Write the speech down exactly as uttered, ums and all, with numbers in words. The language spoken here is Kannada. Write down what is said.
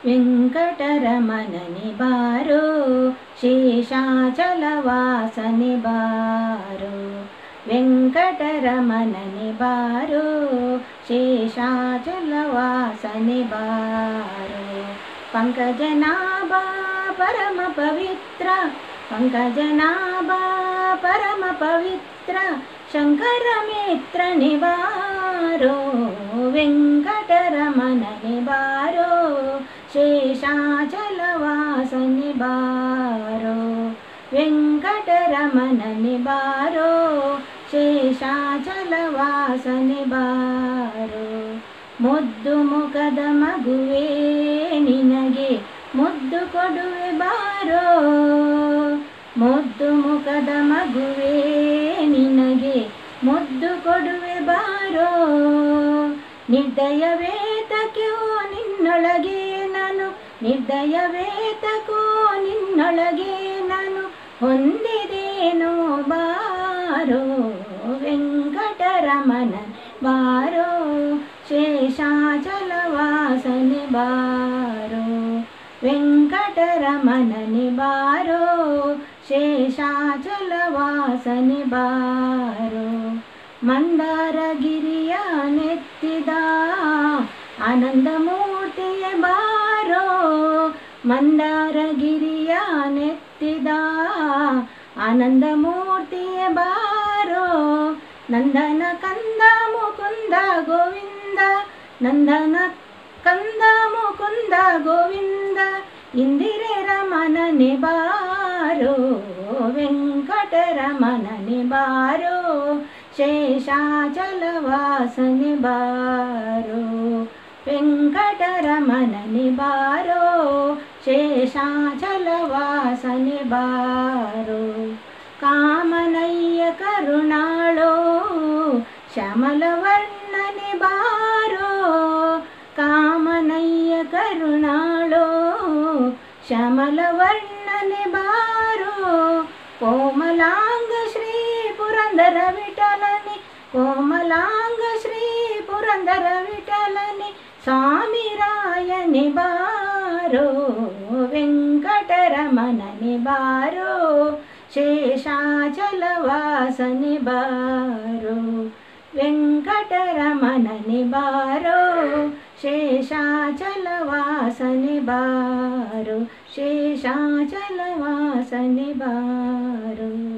ವೆಂಕಟರಮಣನೆ ಬಾರೋ ಶೇಷಾಚಲವಾಸನೆ ಬಾರೋ ವೆಂಕಟರಮಣನೆ ಬಾರೋ ಶೇಷಾಚಲವಾಸನೆ ಬಾರೋ पंकजनाभ परम पवित्र पंकजनाभ परम पवित्र शंकर मित्र निबारो वेंकटरमणने बारो शेषाचलवासने बारो वेंकटरमणने बारो शेषाचलवासने बारो ಮುದ್ದು ಮುಖದ ಮಗುವೆ ನಿನಗೆ ಮುದ್ದು ಕೊಡುವೆ ಬಾರೋ ಮುದ್ದು ಮುಖದ ಮಗುವೆ ನಿನಗೆ ಮುದ್ದು ಕೊಡುವೆ ಬಾರೋ ನಿರ್ದಯವೇತಕೋ ನಿನ್ನೊಳಗೆ ನಾನು ನಿರ್ದಯವೇತಕೋ ನಿನ್ನೊಳಗೆ ನಾನು ಹೊಂದಿದೇನೋ ಬಾರೋ ವೆಂಕಟರಮಣ ಬಾರೋ शेषाचलवासने बारो वेंकटरमणने बारो शेषाचलवासने बारो ಮಂದಾರಗಿರಿಯ ನೆತ್ತಿದ ಆನಂದಮೂರ್ತಿಯೇ ಬಾರೋ ಮಂದಾರಗಿರಿಯ ನೆತ್ತಿದ ಆನಂದಮೂರ್ತಿಯೇ ಬಾರೋ ನಂದನ ಕಂದ ಮುಕುಂದ ಗೋವಿಂದ ನಂದನ ಕಂದ ಮುಕುಂದ ಗೋವಿಂದ ಇಂದಿರೆ ರಮಣನೆ ಬಾರೋ ವೆಂಕಟರಮಣನೆ ಬಾರೋ ಶೇಷಾಚಲವಾಸನೆ ಬಾರೋ ವೆಂಕಟರಮಣನೆ ಬಾರೋ ಶೇಷಾಚಲವಾಸನೆ ಬಾರೋ ಕಾಮನಯ್ಯ ಕರುಣಾಳೋ ಶ್ಯಾಮಲವರ್ಣನೆ ಬಾರೋ ಕಾಮನಯ್ಯ ಕರುಣಾಳೋ ಶ್ಯಾಮಲವರ್ಣನೆ ಬಾರೋ ಕೋಮಲಾಂಗ ಶ್ರೀ ಪುರಂದರ ವಿಠಲನೆ ಕೋಮಲಾಂಗ ಶ್ರೀ ಪುರಂದರ ವಿಠಲನೆ ಸ್ವಾಮಿ ರಾಯನೆ ಬಾರೋ ವೆಂಕಟರಮಣನೆ ಬಾರೋ शेषाचलवासने बारो वेंकटरमणने बारो शेषाचलवासने बारो शेषाचलवासने बारो।